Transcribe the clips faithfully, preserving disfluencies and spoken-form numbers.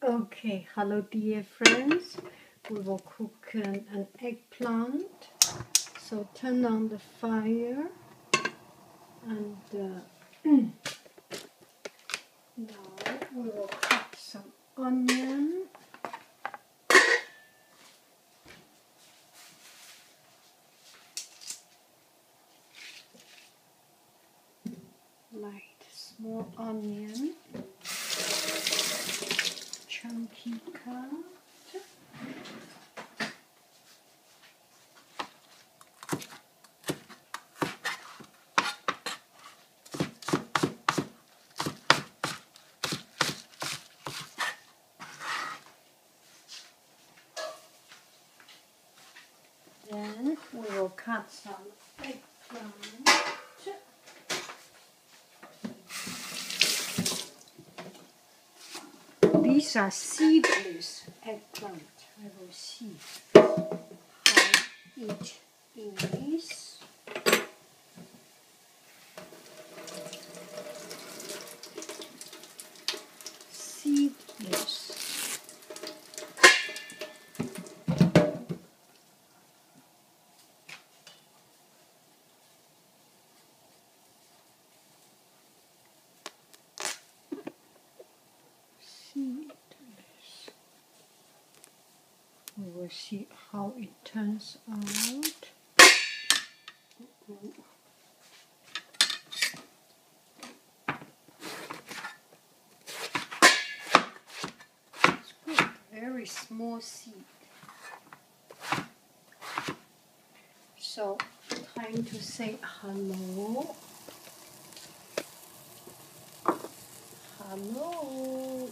Okay, hello dear friends. We will cook an, an eggplant. So turn on the fire and uh, now we will cut some onion. Light small onion, chunky cut. Then we will cut some eggplant. These are seedless eggplant. I will see how it is. Seedless. Seedless. We will see how it turns out. It's good. Very small seed. So, time to say hello. Hello.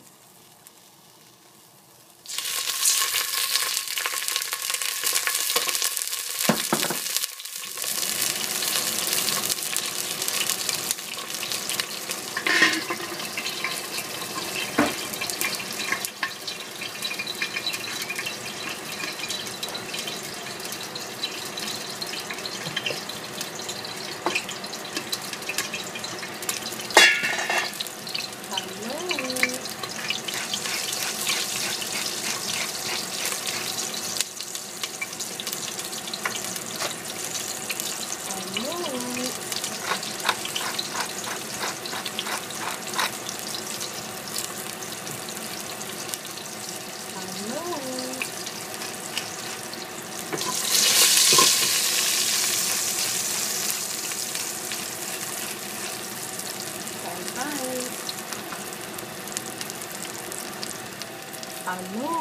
Hello.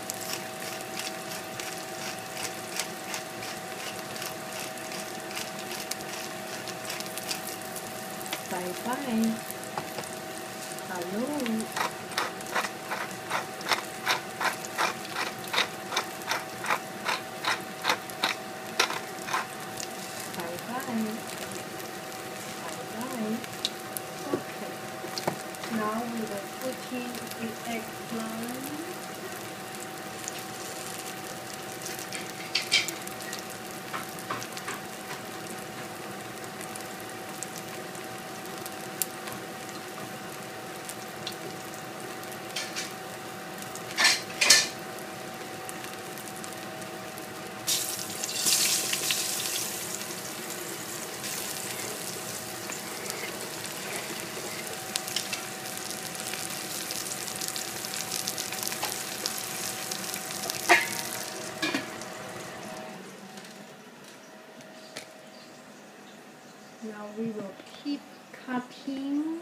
Bye bye. Hello. Bye bye. Bye bye. Okay. Now we will put in the eggplant. Now we will keep cutting.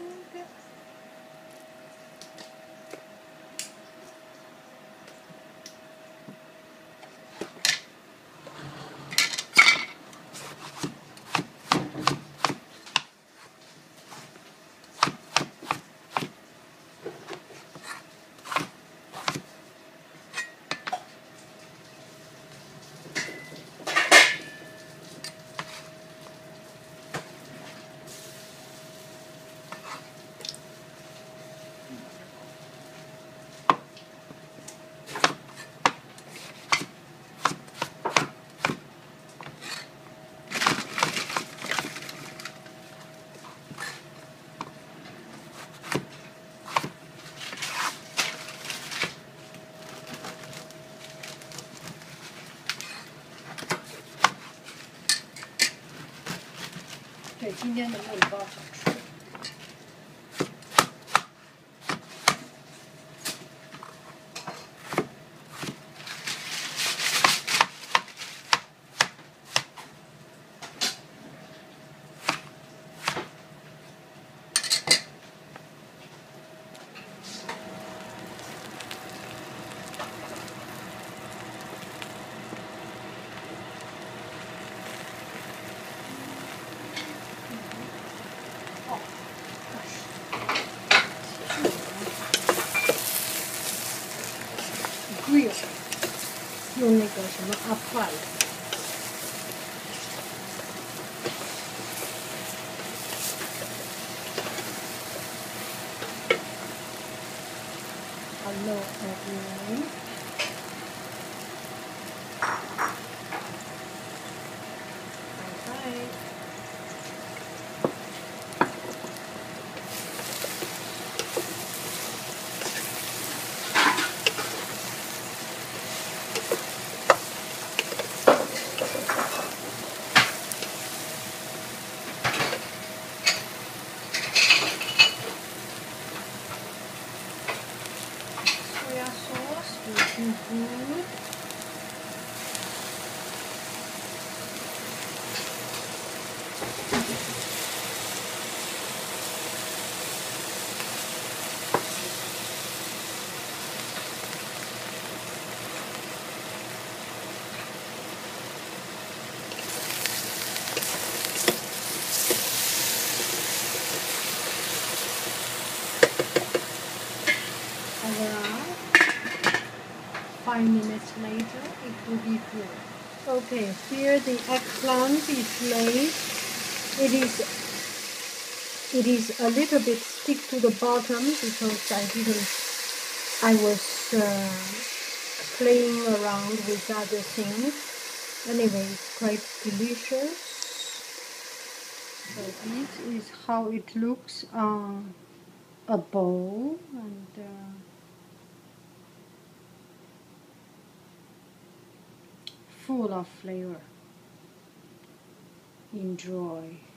今天的面包好吃。grill 用那个什么 air fry。Hello everyone. Bye bye. Soya sauce will do good. Five minutes later, it will be full. Okay, here the eggplant is laid. It is it is a little bit stick to the bottom because I didn't. I was uh, playing around with other things. Anyway, it's quite delicious. So this is how it looks on a bowl and. Uh, full of flavor. Enjoy.